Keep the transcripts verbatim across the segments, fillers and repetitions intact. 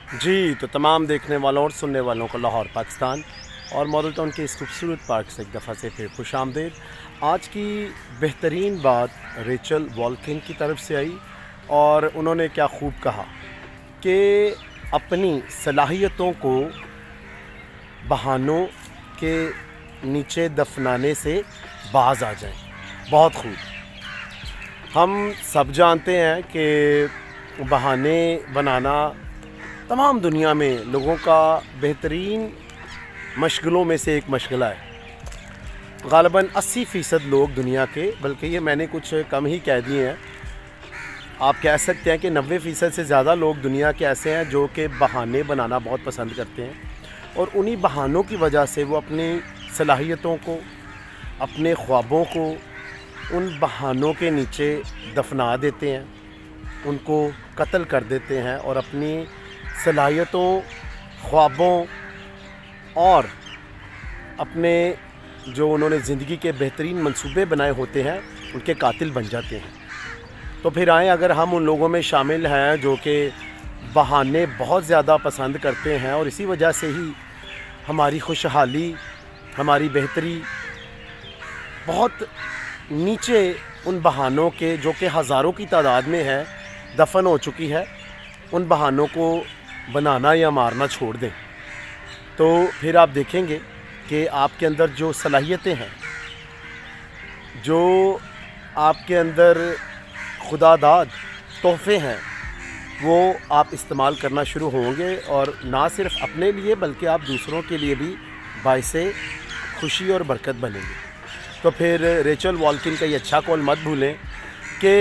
جی تو تمام دیکھنے والوں اور سننے والوں کو لاہور پاکستان اور ماڈل ٹاؤن کے اس خوبصورت پارک سے ایک دفعہ سے پھر خوش آمدید۔ آج کی بہترین بات ریچل والکنگ کی طرف سے آئی اور انہوں نے کیا خوب کہا کہ اپنی صلاحیتوں کو بہانوں کے نیچے دفنانے سے باز آ جائیں۔ بہت خوب۔ ہم سب جانتے ہیں کہ بہانے بنانا تمام دنیا میں لوگوں کا بہترین مشغلوں میں سے ایک مشغلہ ہے۔ غالباً اسی فیصد لوگ دنیا کے، بلکہ یہ میں نے کچھ کم ہی کہہ دیے ہیں، آپ کہہ سکتے ہیں کہ نوے فیصد سے زیادہ لوگ دنیا کے ایسے ہیں جو کہ بہانے بنانا بہت پسند کرتے ہیں، اور انہی بہانوں کی وجہ سے وہ اپنی صلاحیتوں کو، اپنے خوابوں کو ان بہانوں کے نیچے دفنا دیتے ہیں، ان کو قتل کر دیتے ہیں اور اپنی صلاحیتوں، خوابوں اور اپنے جو انہوں نے زندگی کے بہترین منصوبے بنائے ہوتے ہیں ان کے قاتل بن جاتے ہیں۔ تو پھر آئیں، اگر ہم ان لوگوں میں شامل ہیں جو کہ بہانے بہت زیادہ پسند کرتے ہیں اور اسی وجہ سے ہی ہماری خوشحالی، ہماری بہتری بہت نیچے ان بہانوں کے جو کہ ہزاروں کی تعداد میں ہے دفن ہو چکی ہے، ان بہانوں کو بنانا یا مارنا چھوڑ دیں، تو پھر آپ دیکھیں گے کہ آپ کے اندر جو صلاحیتیں ہیں، جو آپ کے اندر خدا داد تحفے ہیں، وہ آپ استعمال کرنا شروع ہوں گے، اور نہ صرف اپنے لیے بلکہ آپ دوسروں کے لیے بھی باعث خوشی اور برکت بنیں گے۔ تو پھر ریچل والکنگ کا یہ اچھا قول مت بھولیں کہ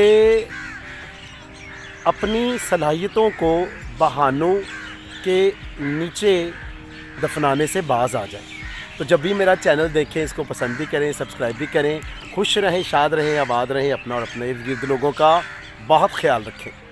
اپنی صلاحیتوں کو بہانوں کے نیچے دفنانے سے باز آ جائیں۔ تو جب بھی میرا چینل دیکھیں اس کو پسند بھی کریں، سبسکرائب بھی کریں۔ خوش رہیں، شاد رہیں، آباد رہیں، اپنا اور اپنے ارد گرد لوگوں کا بہت خیال رکھیں۔